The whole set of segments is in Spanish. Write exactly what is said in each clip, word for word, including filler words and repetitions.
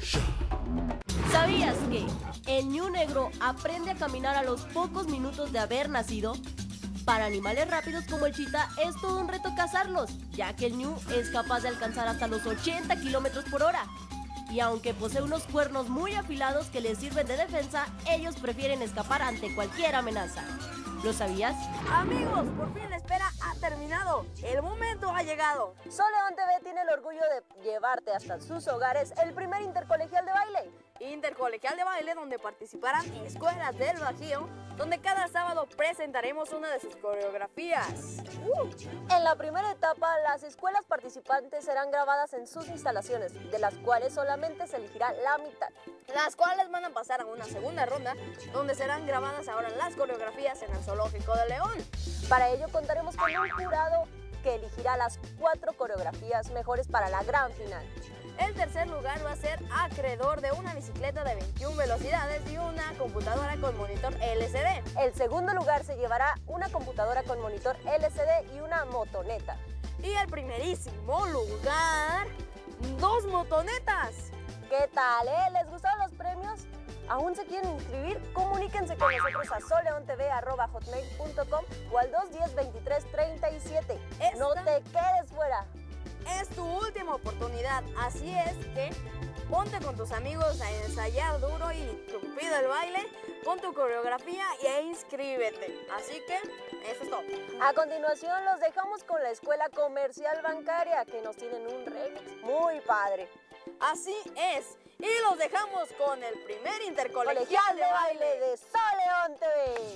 ¿Sabías que el ñu negro aprende a caminar a los pocos minutos de haber nacido? Para animales rápidos como el chita es todo un reto cazarlos, ya que el ñu es capaz de alcanzar hasta los ochenta kilómetros por hora. Y aunque posee unos cuernos muy afilados que les sirven de defensa, ellos prefieren escapar ante cualquier amenaza. ¿Lo sabías? Amigos, por fin la espera ha terminado. El momento ha llegado. Soleón T V tiene el orgullo de llevarte hasta sus hogares el primer intercolegial de baile. Intercolegial de baile donde participarán escuelas del Bajío, donde cada sábado presentaremos una de sus coreografías. Uh. En la primera etapa, las escuelas participantes serán grabadas en sus instalaciones, de las cuales solamente se elegirá la mitad. Las cuales van a pasar a una segunda ronda, donde serán grabadas ahora las coreografías en el Zoológico de León. Para ello contaremos con un jurado que elegirá las cuatro coreografías mejores para la gran final. El tercer lugar va a ser acreedor de una bicicleta de veintiuna velocidades y una computadora con monitor L C D. El segundo lugar se llevará una computadora con monitor L C D y una motoneta. Y el primerísimo lugar, dos motonetas. ¿Qué tal, eh? ¿Les gustaron los premios? ¿Aún se quieren inscribir? Comuníquense con nosotros a soleontv arroba hotmail punto com o al dos diez veintitrés treinta y siete. Esta... ¡No te quedes fuera! Es tu última oportunidad, así es que ponte con tus amigos a ensayar duro y tupido el baile, pon tu coreografía e inscríbete. Así que eso es todo. A continuación los dejamos con la Escuela Comercial Bancaria, que nos tienen un remix muy padre. Así es, y los dejamos con el primer intercolegial de baile de Soleón T V.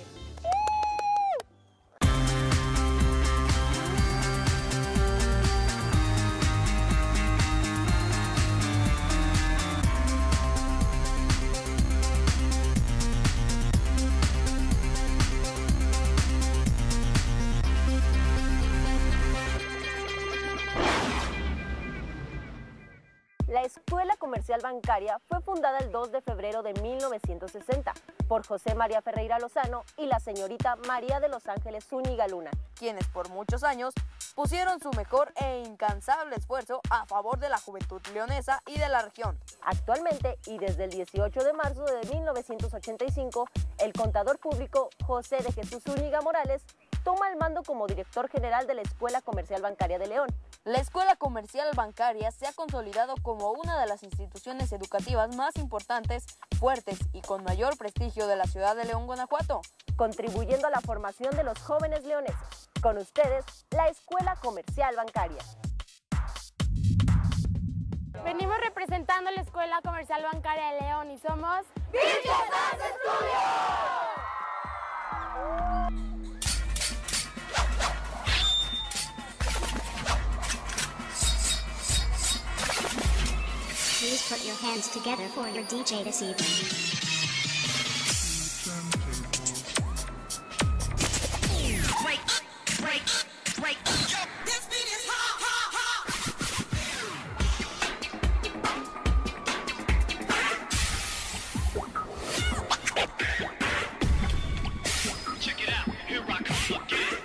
La Escuela Comercial Bancaria fue fundada el dos de febrero de mil novecientos sesenta por José María Ferreira Lozano y la señorita María de los Ángeles Zúñiga Luna, quienes por muchos años pusieron su mejor e incansable esfuerzo a favor de la juventud leonesa y de la región. Actualmente, y desde el dieciocho de marzo de mil novecientos ochenta y cinco, el contador público José de Jesús Zúñiga Morales toma el mando como director general de la Escuela Comercial Bancaria de León. La Escuela Comercial Bancaria se ha consolidado como una de las instituciones educativas más importantes, fuertes y con mayor prestigio de la ciudad de León, Guanajuato, contribuyendo a la formación de los jóvenes leoneses. Con ustedes, la Escuela Comercial Bancaria. Venimos representando la Escuela Comercial Bancaria de León y somos ¡Pinches Dance Studio! Please put your hands together for your D J this evening. Break, break, break. This beat is hot, hot, hot. Check it out, here I come again.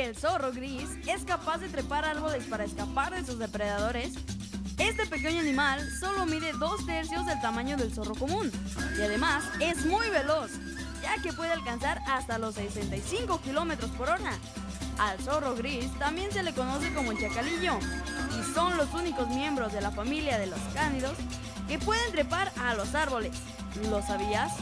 el zorro gris es capaz de trepar árboles para escapar de sus depredadores, este pequeño animal solo mide dos tercios del tamaño del zorro común y además es muy veloz, ya que puede alcanzar hasta los sesenta y cinco kilómetros por hora. Al zorro gris también se le conoce como el chacalillo y son los únicos miembros de la familia de los cánidos que pueden trepar a los árboles. ¿Lo sabías?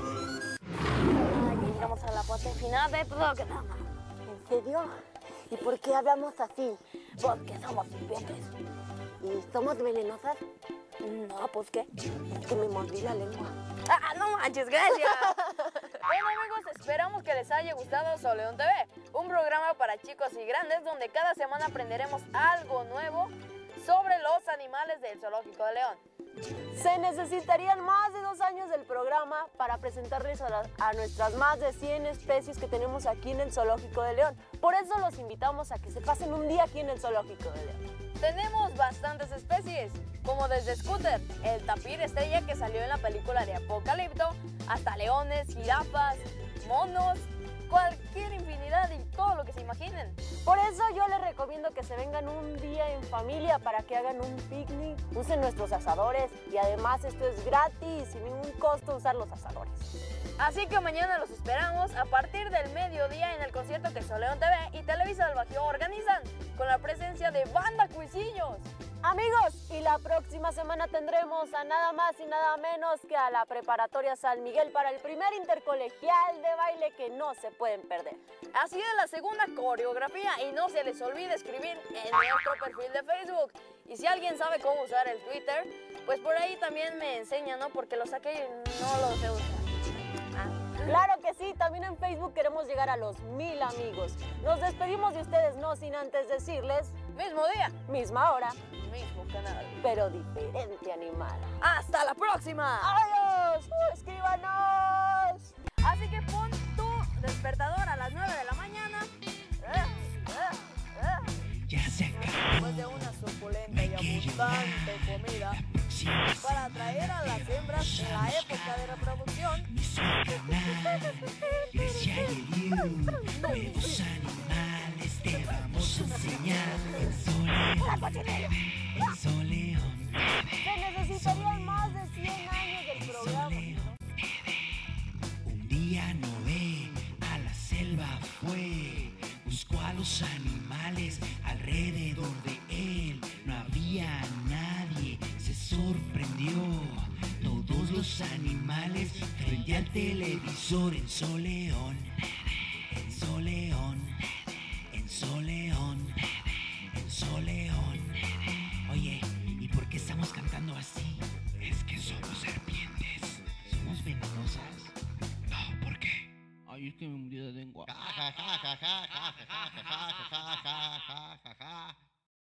Ay, llegamos a la parte final del programa. ¿En serio? ¿Y por qué hablamos así? Porque somos serpientes. ¿Y somos venenosas? No, pues ¿qué? Es que me mordí la lengua. ¡Ah, no manches, gracias! Bueno, amigos, esperamos que les haya gustado Soleón T V, un programa para chicos y grandes donde cada semana aprenderemos algo nuevo sobre los animales del Zoológico de León. Se necesitarían más de dos años del programa para presentarles a, la- a nuestras más de cien especies que tenemos aquí en el Zoológico de León. Por eso los invitamos a que se pasen un día aquí en el Zoológico de León. Tenemos bastantes especies, como desde Scooter, el tapir estrella que salió en la película de Apocalipto, hasta leones, jirafas, monos, cualquier infinidad y todo lo que se imaginen. Por eso yo les recomiendo que se vengan un día en familia para que hagan un picnic, usen nuestros asadores y además esto es gratis, sin ningún costo usar los asadores. Así que mañana los esperamos a partir del mediodía en el concierto que Soleón T V y Televisa del Bajío organizan, con la presencia de Banda Cuisillos. Amigos, y la próxima semana tendremos a nada más y nada menos que a la Preparatoria San Miguel para el primer intercolegial de baile que no se pueden perder. Así es la segunda coreografía y no se les olvide escribir en nuestro perfil de Facebook. Y si alguien sabe cómo usar el Twitter, pues por ahí también me enseña, ¿no? Porque lo saqué y no lo sé usar. Claro que sí, también en Facebook queremos llegar a los mil amigos. Nos despedimos de ustedes no sin antes decirles, Mismo día, misma hora, mismo canal. pero diferente animal. ¡Hasta la próxima! ¡Adiós! ¡Escríbanos! Así que pon tu despertador a las nueve de la mañana. Ya se acabó. Después de una suculenta y abundante comida para atraer a las hembras en la época de reproducción. Grecia y Eliú, nuevos animales te vamos a enseñar. En Soleón, en Soleón, Se necesitarían más de cien años del programa. un día Noé a la selva fue, buscó a los animales alrededor de él, no había nadie, se sorprendió. Todos los animales frente al televisor en Soleón, en Soleón, en Soleón, en Soleón. Oye, ¿y por qué estamos cantando así? Es que somos serpientes. ¿Somos venenosas? No, ¿por qué? Ay, es que me murió de lengua. Ja, ja, ja, ja, ja, ja, ja, ja, ja, ja, ja, ja, ja.